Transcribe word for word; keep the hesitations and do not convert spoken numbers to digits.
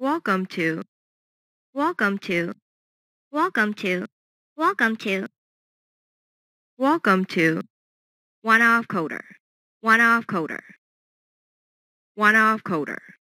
Welcome to, welcome to, welcome to, welcome to, welcome to. One-off coder, one-off coder, one-off coder.